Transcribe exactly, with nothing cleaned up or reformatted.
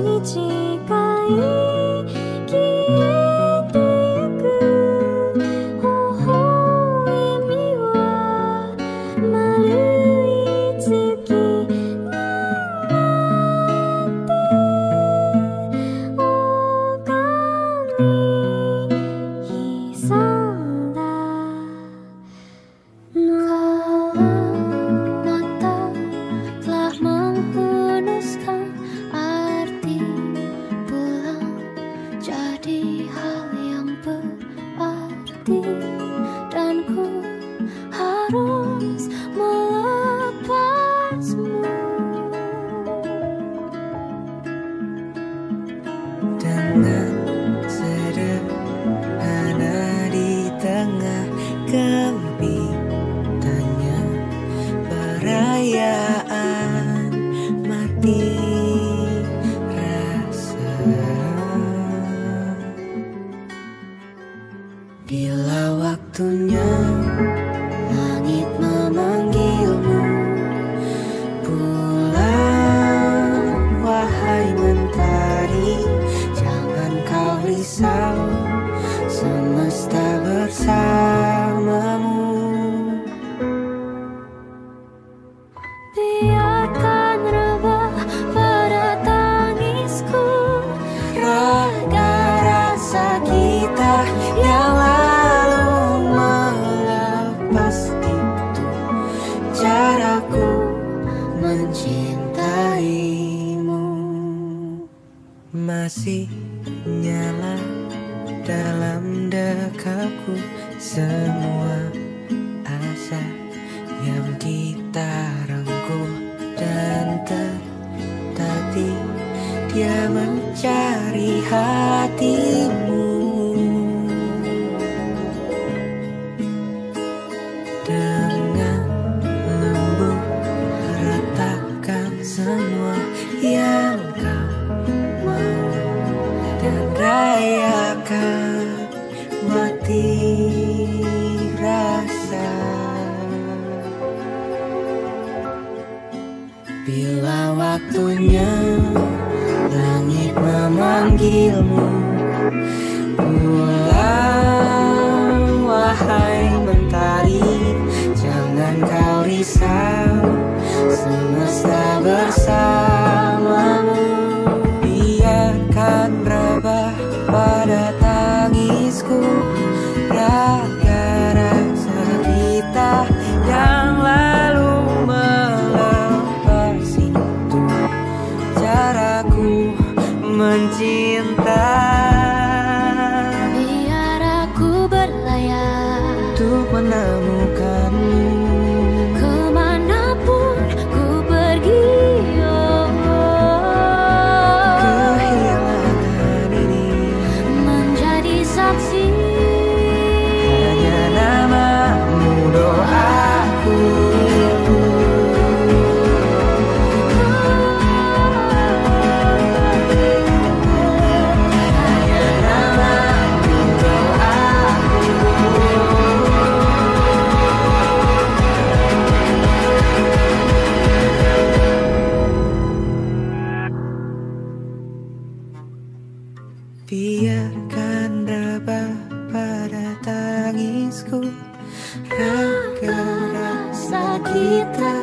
Dan ku harus melepasmu. Dengan sederhana di tengah kempitannya perayaan mati rasa. Bila waktunya langit memanggilmu pulang, wahai mentari, jangan kau risau, semesta bersamamu. Biarkan rebah pada tangisku raga rasa kita yang lalu melepas itu caraku mencintaimu. Masih nyala dalam dekapku semua asa yang kita rengkuh, dan tadi dia mencari hatimu. Dengan lembut ratakan semua yang kau mau, dan rayakan mati rasa. Bila waktunya langit memanggilmu pulang, wahai mentari, jangan kau risau, semesta bersamamu. Biarkan rebah pada tangisku raga rasa kita yang lalu melepas itu caraku mencinta. Biar aku berlayar Untuk menemukanmu kemanapun ku pergi, oh. kehilangan ini Menjadi saksi hanya namamu, doaku. Hanya namamu, doaku. Biarkan rebah pada tangisku raga rasa kita